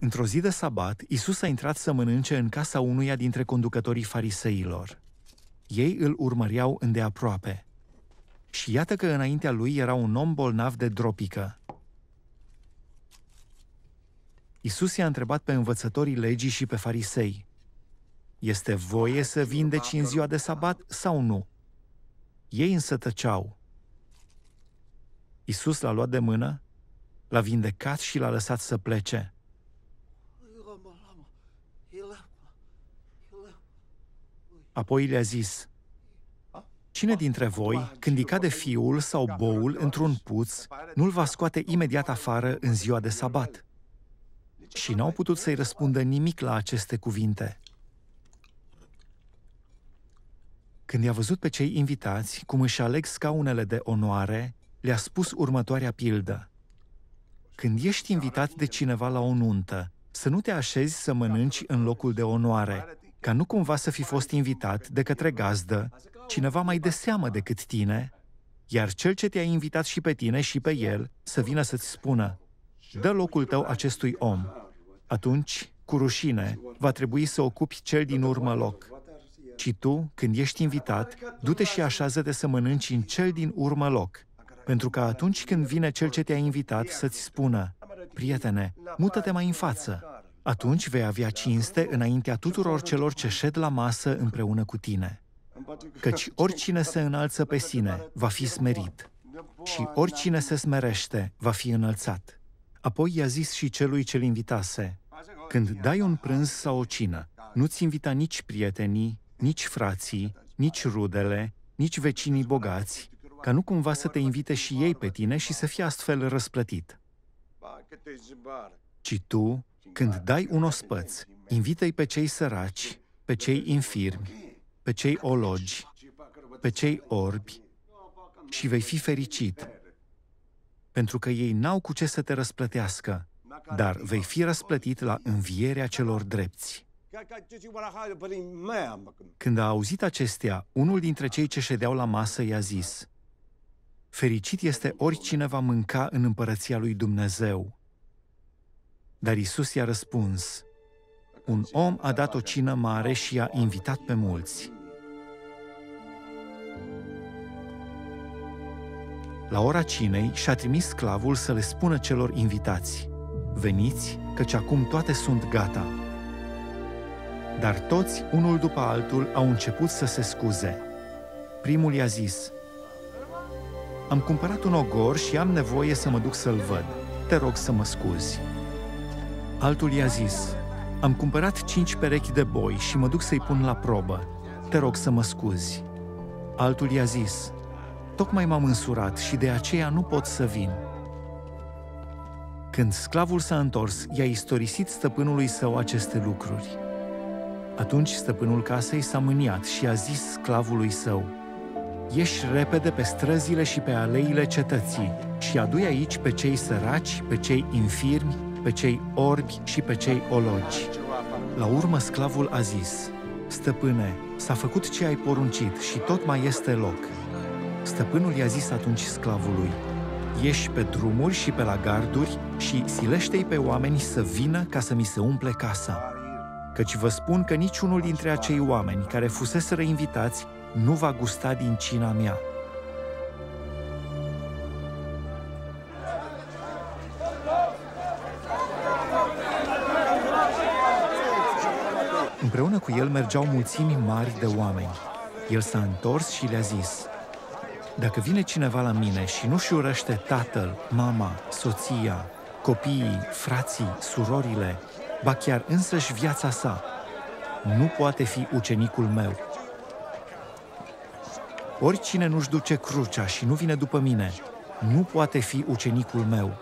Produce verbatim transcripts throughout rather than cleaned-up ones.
Într-o zi de sabat, Iisus a intrat să mănânce în casa unuia dintre conducătorii fariseilor. Ei îl urmăreau îndeaproape. Și iată că înaintea lui era un om bolnav de dropică. Iisus i-a întrebat pe învățătorii legii și pe farisei: este voie să vindeci în ziua de sabat sau nu? Ei însă tăceau. Iisus l-a luat de mână, l-a vindecat și l-a lăsat să plece. Apoi le-a zis: cine dintre voi, când îi cade fiul sau boul într-un puț, nu-l va scoate imediat afară în ziua de sabat? Și n-au putut să-i răspundă nimic la aceste cuvinte. Când i-a văzut pe cei invitați cum își aleg scaunele de onoare, le-a spus următoarea pildă: când ești invitat de cineva la o nuntă, să nu te așezi să mănânci în locul de onoare, ca nu cumva să fi fost invitat de către gazdă cineva mai de seamă decât tine, iar cel ce te-a invitat și pe tine și pe el să vină să-ți spună: dă locul tău acestui om. Atunci, cu rușine, va trebui să ocupi cel din urmă loc. Și tu, când ești invitat, du-te și așează-te să mănânci în cel din urmă loc, pentru că atunci când vine cel ce te-a invitat să-ți spună: prietene, mută-te mai în față, atunci vei avea cinste înaintea tuturor celor ce șed la masă împreună cu tine. Căci oricine se înalță pe sine va fi smerit și oricine se smerește va fi înălțat. Apoi i-a zis și celui ce-l invitase: când dai un prânz sau o cină, nu-ți invita nici prietenii, nici frații, nici rudele, nici vecinii bogați, ca nu cumva să te invite și ei pe tine și să fie astfel răsplătit. Ci tu, când dai un ospăț, invită-i pe cei săraci, pe cei infirmi, pe cei ologi, pe cei orbi și vei fi fericit, pentru că ei n-au cu ce să te răsplătească, dar vei fi răsplătit la învierea celor drepți. Când a auzit acestea, unul dintre cei ce ședeau la masă i-a zis: fericit este oricine va mânca în împărăția lui Dumnezeu. Dar Iisus i-a răspuns: un om a dat o cină mare și i-a invitat pe mulți. La ora cinei și-a trimis sclavul să le spună celor invitați: veniți, căci acum toate sunt gata. Dar toți, unul după altul, au început să se scuze. Primul i-a zis: am cumpărat un ogor și am nevoie să mă duc să-l văd. Te rog să mă scuzi. Altul i-a zis: am cumpărat cinci perechi de boi și mă duc să-i pun la probă. Te rog să mă scuzi. Altul i-a zis: tocmai m-am însurat și de aceea nu pot să vin. Când sclavul s-a întors, i-a istorisit stăpânului său aceste lucruri. Atunci stăpânul casei s-a mâniat și a zis sclavului său: ieși repede pe străzile și pe aleile cetății și adu-i aici pe cei săraci, pe cei infirmi, pe cei orbi și pe cei ologi. La urmă sclavul a zis: stăpâne, s-a făcut ce ai poruncit și tot mai este loc. Stăpânul i-a zis atunci sclavului: ieși pe drumuri și pe la garduri și silește-i pe oameni să vină ca să mi se umple casa. Căci vă spun că niciunul dintre acei oameni care fuseseră invitați nu va gusta din cina mea. Împreună cu el mergeau mulțimi mari de oameni. El s-a întors și le-a zis: dacă vine cineva la mine și nu-și urăște tatăl, mama, soția, copiii, frații, surorile, ba chiar însăși viața sa, nu poate fi ucenicul meu. Oricine nu-și duce crucea și nu vine după mine, nu poate fi ucenicul meu.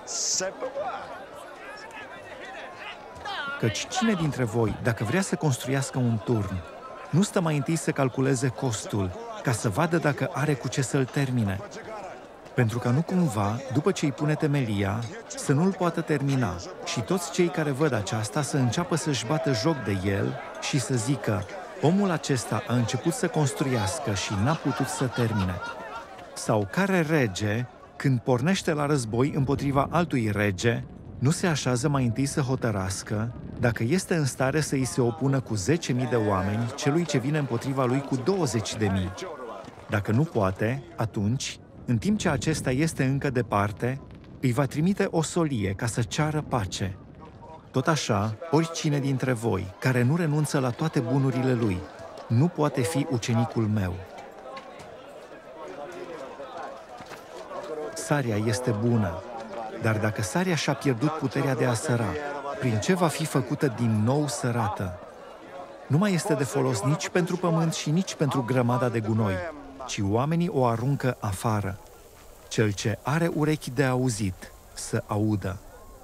Căci cine dintre voi, dacă vrea să construiască un turn, nu stă mai întâi să calculeze costul, ca să vadă dacă are cu ce să-l termine? Pentru că nu cumva, după ce îi pune temelia, să nu-l poată termina și toți cei care văd aceasta să înceapă să-și bată joc de el și să zică: omul acesta a început să construiască și n-a putut să termine. Sau care rege, când pornește la război împotriva altui rege, Nu se așează mai întâi să hotărască dacă este în stare să îi se opună cu zece mii de oameni celui ce vine împotriva lui cu douăzeci de mii. Dacă nu poate, atunci, în timp ce acesta este încă departe, îi va trimite o solie ca să ceară pace. Tot așa, oricine dintre voi care nu renunță la toate bunurile lui, nu poate fi ucenicul meu. Sarea este bună, dar dacă sarea și-a pierdut puterea de a săra, prin ce va fi făcută din nou sărată? Nu mai este de folos nici pentru pământ și nici pentru grămada de gunoi, ci oamenii o aruncă afară. Cel ce are urechi de auzit, să audă.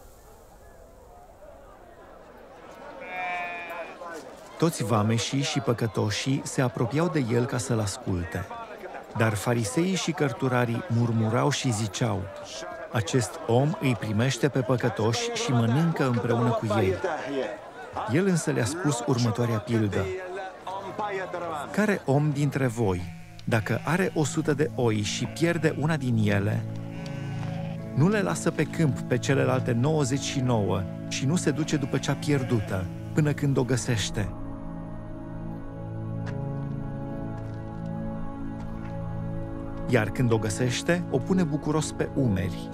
Toți vameșii și păcătoșii se apropiau de el ca să-l asculte. Dar fariseii și cărturarii murmurau și ziceau: acest om îi primește pe păcătoși și mănâncă împreună cu ei. El însă le-a spus următoarea pildă: care om dintre voi, dacă are o sută de oi și pierde una din ele, nu le lasă pe câmp pe celelalte nouăzeci și nouă și nu se duce după cea pierdută, până când o găsește? Iar când o găsește, o pune bucuros pe umeri.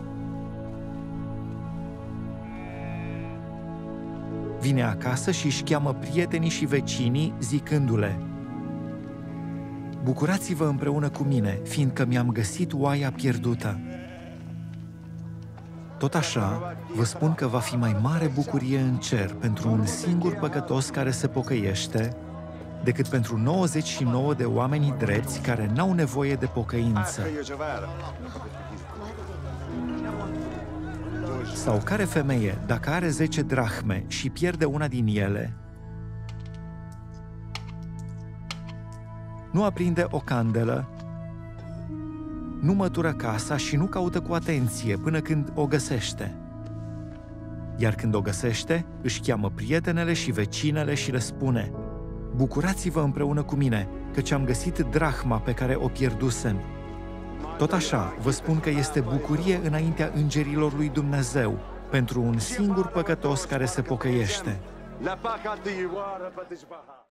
Vine acasă și își cheamă prietenii și vecinii, zicându-le: bucurați-vă împreună cu mine, fiindcă mi-am găsit oaia pierdută. Tot așa, vă spun că va fi mai mare bucurie în cer pentru un singur păcătos care se pocăiește, decât pentru nouăzeci și nouă de oameni drepți care n-au nevoie de pocăință. Sau care femeie, dacă are zece drahme și pierde una din ele, nu aprinde o candelă, nu mătură casa și nu caută cu atenție până când o găsește. Iar când o găsește, își cheamă prietenele și vecinele și le spune: bucurați-vă împreună cu mine, căci am găsit drahma pe care o pierdusem. Tot așa, vă spun că este bucurie înaintea îngerilor lui Dumnezeu pentru un singur păcătos care se pocăiește.